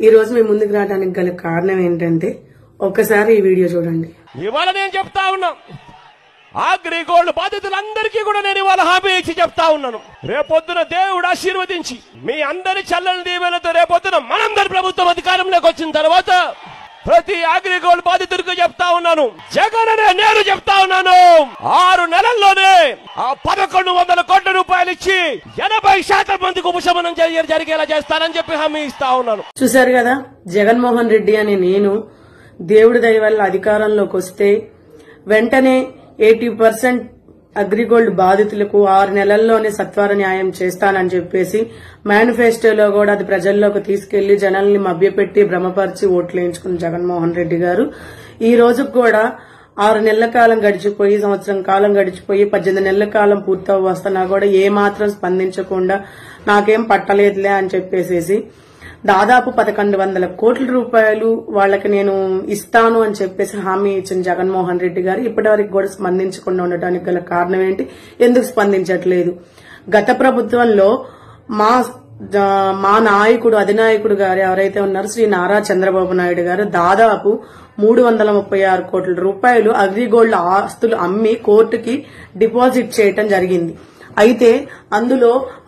ఈ రోజు మీ ముందుకు రావడానికి గల కారణం ఏంటంటే ఒక్కసారి ఈ వీడియో చూడండి. ఇవాళ నేను చెప్తా ఉన్నా, అగ్రిగోల్డ్ బాధితులందరికీ కూడా నేను ఇవాళ హామీ ఇచ్చి చెప్తా ఉన్నాను. రేపొద్దున దేవుడు ఆశీర్వదించి మీ అందరి చల్లని దీవెనతో రేపొద్దున మనందరి ప్రభుత్వం అధికారంలోకి వచ్చిన తర్వాత ప్రతి అగ్రిగోల్డ్ బాధితుడికి చెప్తా ఉన్నాను, జగన్ అనే నేను చెప్తా ఉన్నాను, 6 నెలల్లోనే ఆ 1100 కోట్ల రూపాయలు ఇచ్చి 80% మందికి ఉపశమనం జరిగేలా చేస్తానని చెప్పి హామీ ఇస్తా ఉన్నాను. చూశారు కదా, జగన్మోహన్ రెడ్డి అనే నేను దేవుడి దయ వల్ల అధికారంలోకి వస్తే వెంటనే 80% అగ్రిగోల్డ్ బాధితులకు 6 నెలల్లోనే సత్వర న్యాయం చేస్తానని చెప్పేసి మేనిఫెస్టోలో కూడా అది ప్రజల్లోకి తీసుకెళ్లి జనాల్ని మభ్యపెట్టి భ్రమపరిచి ఓట్లు వేయించుకున్న జగన్మోహన్ రెడ్డి గారు ఈ రోజు కూడా 6 నెలల కాలం గడిచిపోయి సంవత్సరం కాలం గడిచిపోయి 18 నెలల కాలం పూర్తవు వస్తున్నా కూడా ఏమాత్రం స్పందించకుండా నాకేం పట్టలేదులే అని చెప్పేసి దాదాపు 1100 కోట్ల రూపాయలు వాళ్ళకి నేను ఇస్తాను అని చెప్పేసి హామీ ఇచ్చిన జగన్మోహన్ రెడ్డి గారు ఇప్పటివరకు కూడా స్పందించకుండా ఉండటానికి గల కారణం ఏంటి? ఎందుకు స్పందించట్లేదు? గత ప్రభుత్వంలో మా నాయకుడు అధినాయకుడు గారు ఎవరైతే ఉన్నారో శ్రీ నారా చంద్రబాబు నాయుడు గారు దాదాపు 336 కోట్ల రూపాయలు అగ్రిగోల్డ్ ఆస్తులు అమ్మి కోర్టుకి డిపాజిట్ చేయటం జరిగింది. అయితే అందులో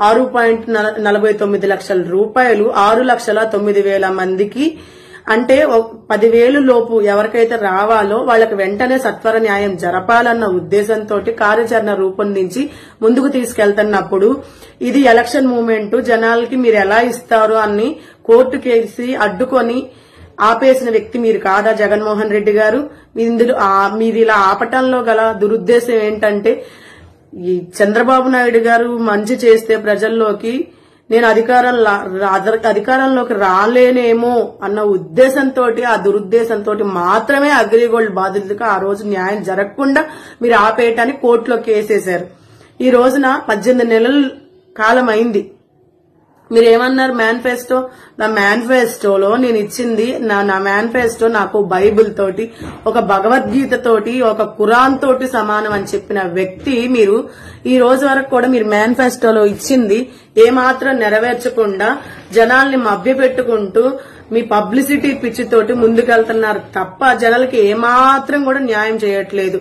6.49 లక్షల రూపాయలు 6,09,000 మందికి, అంటే 10,000 లోపు ఎవరికైతే రావాలో వాళ్ళకి వెంటనే సత్వర న్యాయం జరపాలన్న ఉద్దేశంతో కార్యాచరణ రూపొందించి ముందుకు తీసుకెళ్తున్నప్పుడు ఇది ఎలక్షన్ మూమెంట్, జనాలకి మీరు ఎలా ఇస్తారు అని కోర్టు కేసి అడ్డుకొని ఆపేసిన వ్యక్తి మీరు కాదా జగన్మోహన్ రెడ్డి గారు? ఇందులో మీరు ఇలా ఆపటంలో గల దురుద్దేశం ఏంటంటే ఈ చంద్రబాబు నాయుడు గారు మంచి చేస్తే ప్రజల్లోకి నేను అధికారంలోకి రాలేనేమో అన్న ఉద్దేశంతో ఆ దురుద్దేశంతో మాత్రమే అగ్రిగోల్డ్ బాధితులకు ఆ రోజు న్యాయం జరగకుండా మీరు ఆపేయటానికి కోర్టులో కేసేశారు. ఈ రోజున 18 నెలల కాలం అయింది. మీరేమన్నారు మేనిఫెస్టో? నా మేనిఫెస్టోలో నేను ఇచ్చింది నా మేనిఫెస్టో నాకు బైబిల్ తోటి, ఒక భగవద్గీత తోటి, ఒక ఖురాన్ తోటి సమానం అని చెప్పిన వ్యక్తి మీరు ఈ రోజు వరకు కూడా మీరు మేనిఫెస్టోలో ఇచ్చింది ఏమాత్రం నెరవేర్చకుండా జనాల్ని మభ్యపెట్టుకుంటూ మీ పబ్లిసిటీ పిచ్చితోటి ముందుకెళ్తున్నారు తప్ప జనాలకి ఏమాత్రం కూడా న్యాయం చేయట్లేదు.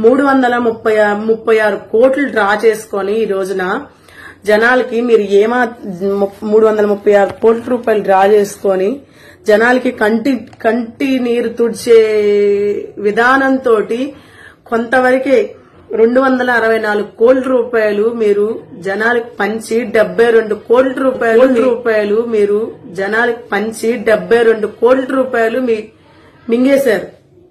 336 కోట్లు డ్రా చేసుకొని ఈ రోజున జనాలకి మీరు 336 కోట్ల రూపాయలు డ్రా చేసుకొని జనాలకి కంటి నీరు తుడిచే విధానంతో కొంతవరకే 264 కోట్ల రూపాయలు మీరు జనాలకు పంచి 72 కోట్ల రూపాయలు మీరు జనాలకు పంచి 72 కోట్ల రూపాయలు మింగేశారు.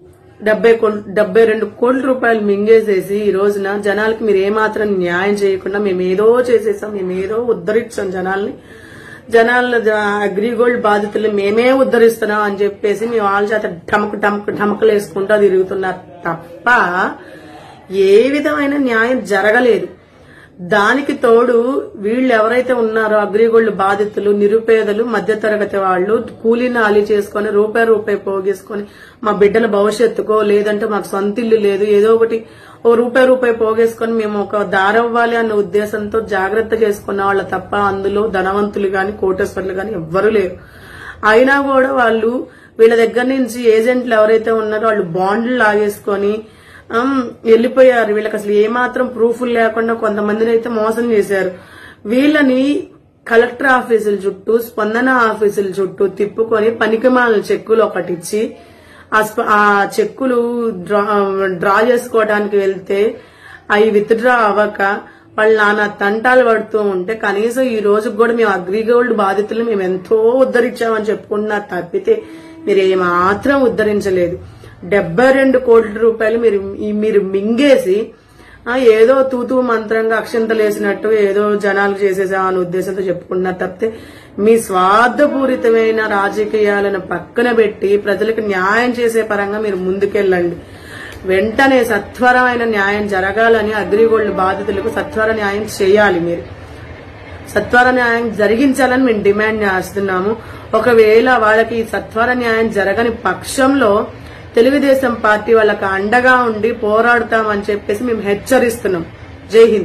72 కోట్ల రూపాయలు మింగేసేసి ఈ రోజున జనాలకి మీరు ఏమాత్రం న్యాయం చేయకుండా మేమేదో చేసేసాం, మేమేదో ఉద్ధరించాం జనాల అగ్రిగోల్డ్ బాధితులు మేమే ఉద్ధరిస్తున్నాం అని చెప్పేసి మీ వాళ్ళ చేత ఢమకలు వేసుకుంటూ తిరుగుతున్నారు తప్ప ఏ విధమైన న్యాయం జరగలేదు. దానికి తోడు వీళ్ళు ఎవరైతే ఉన్నారో అగ్రిగోల్డ్ బాధితులు, నిరుపేదలు, మధ్యతరగతి వాళ్ళు కూలీ నాలి చేసుకుని రూపాయి పోగేసుకుని మా బిడ్డల భవిష్యత్తుకో లేదంటే మాకు సొంత ఇల్లు లేదు ఏదో ఒకటి ఓ రూపాయి పోగేసుకుని మేము ఒక దారవ్వాలి అన్న ఉద్దేశంతో జాగ్రత్త చేసుకున్న వాళ్ళ తప్ప అందులో ధనవంతులు గాని కోటేశ్వర్లు గాని ఎవ్వరూ లేరు. అయినా కూడా వాళ్ళు వీళ్ళ దగ్గర నుంచి ఏజెంట్లు ఎవరైతే ఉన్నారో వాళ్ళు బాండ్లు లాగేసుకొని వెళ్లిపోయారు. వీళ్ళకి అసలు ఏమాత్రం ప్రూఫ్లు లేకుండా కొంతమందిని అయితే మోసం చేశారు. వీళ్ళని కలెక్టర్ ఆఫీసుల చుట్టూ, స్పందన ఆఫీసుల చుట్టూ తిప్పుకొని పనికిమాలిన చెక్కులు ఒకటిచ్చి ఆ చెక్కులు డ్రా చేసుకోవడానికి వెళ్తే అవి విత్డ్రా అవ్వక వాళ్ళు నానా తంటాలు పడుతూ ఉంటే కనీసం ఈ రోజుకి కూడా మేము అగ్రిగోల్డ్ బాధితులు మేము ఎంతో ఉద్ధరించామని చెప్పుకుంటున్నారు తప్పితే మీరు ఏమాత్రం ఉద్ధరించలేదు. 72 కోట్ల రూపాయలు మీరు మింగేసి ఏదో తూతూ మంత్రంగా అక్షంతలేసినట్టు ఏదో జనాలు చేసేసామని ఉద్దేశంతో చెప్పుకుంటున్నారు తప్పితే మీ స్వార్థపూరితమైన రాజకీయాలను పక్కన పెట్టి ప్రజలకు న్యాయం చేసే పరంగా మీరు ముందుకెళ్ళండి. వెంటనే సత్వరమైన న్యాయం జరగాలని అగ్రిగోల్డ్ బాధితులకు సత్వర న్యాయం చేయాలి. మీరు సత్వర న్యాయం జరిగించాలని మేము డిమాండ్ చేస్తున్నాము. ఒకవేళ వాళ్ళకి సత్వర న్యాయం జరగని పక్షంలో తెలుగుదేశం పార్టీ వాళ్ళకి అండగా ఉండి పోరాడతామని చెప్పేసి మేము హెచ్చరిస్తున్నాం. జై హింద్.